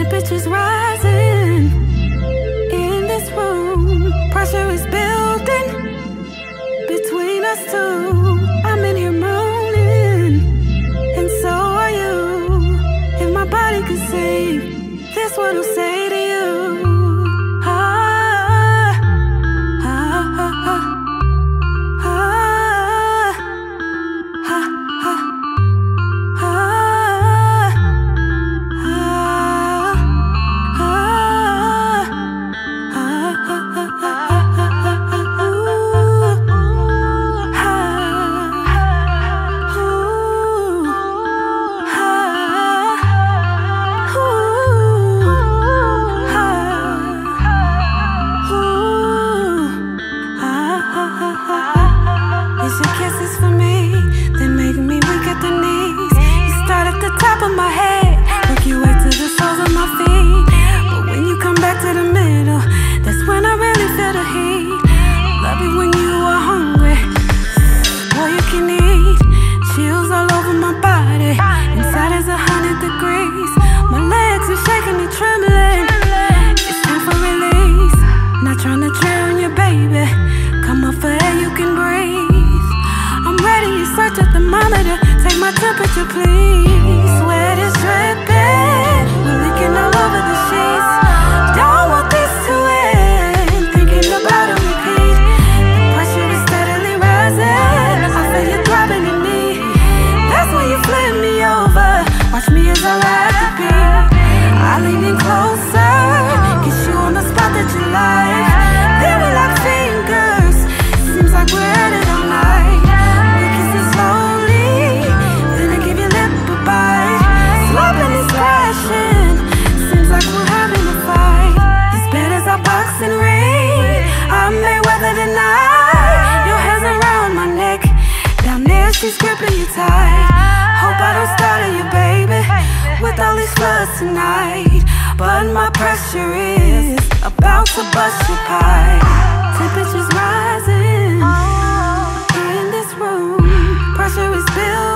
Temperatures rising in this room. Pressure is building between us two. I'm in here moaning, and so are you. If my body could sing, this what it'll say to you. Ah, ah, ah, ah. Is your kisses for me? They make me weak at the knees. You start at the top of my head, work your way to the soles of my feet. But when you come back to the middle, that's when I really feel the heat. Love it when you are hungry, boy you can eat. Chills all over my body, inside is 100 degrees. My legs are shaking and trembling. It's time for release. Not trying to drown you, baby. Come on for air you can breathe. I'm ready, you search at the monitor. Take my temperature, please. Sweat is dripping, we're leaking all over the sheets. Don't want this to end, thinking about a repeat. The pressure is steadily rising, I feel you throbbing in me. That's when you flip me over, watch me as I ride the beat. I lean in closer, kiss you on the spot that you like. Then we lock fingers, seems like we're at it all night. We kiss it slowly, then I give your lip a bite. Slopping and crashing, seems like we're having a fight. This bed is our boxing ring, I may weather the night. Your hands around my neck, down there she's gripping you tight. Hope I don't startle you, baby, with all these floods tonight. But my pressure is about to bust your pipe. Temperatures rising in this room. Pressure is building